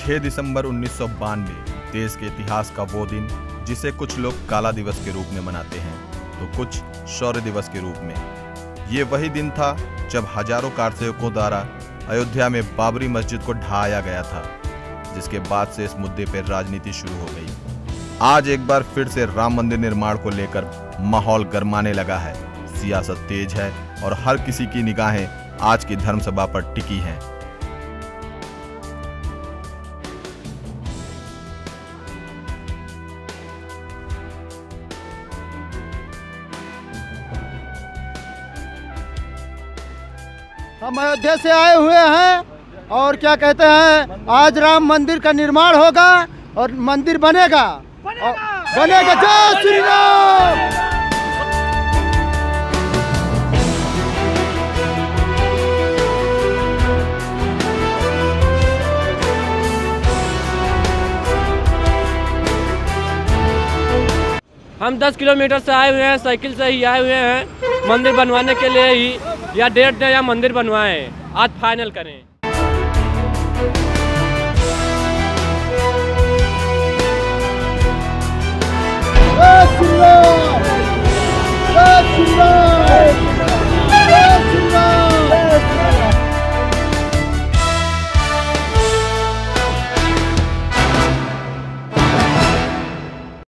6 दिसंबर 1992 देश के इतिहास का वो दिन जिसे कुछ लोग काला दिवस के रूप में मनाते हैं तो कुछ शौर्य दिवस के रूप में। ये वही दिन था जब हजारों कारसेवकों द्वारा अयोध्या में बाबरी मस्जिद को ढहाया गया था, जिसके बाद से इस मुद्दे पर राजनीति शुरू हो गई। आज एक बार फिर से राम मंदिर निर्माण को लेकर माहौल गरमाने लगा है, सियासत तेज है और हर किसी की निगाहें आज की धर्मसभा पर टिकी हैं। हम अयोध्या से आए हुए हैं और क्या कहते हैं, आज राम मंदिर का निर्माण होगा और मंदिर बनेगा। जय श्री राम। हम 10 किलोमीटर से आए हुए हैं, साइकिल से ही आए हुए हैं मंदिर बनवाने के लिए ही, या डेट दें या मंदिर बनवाएं, आज फाइनल करें।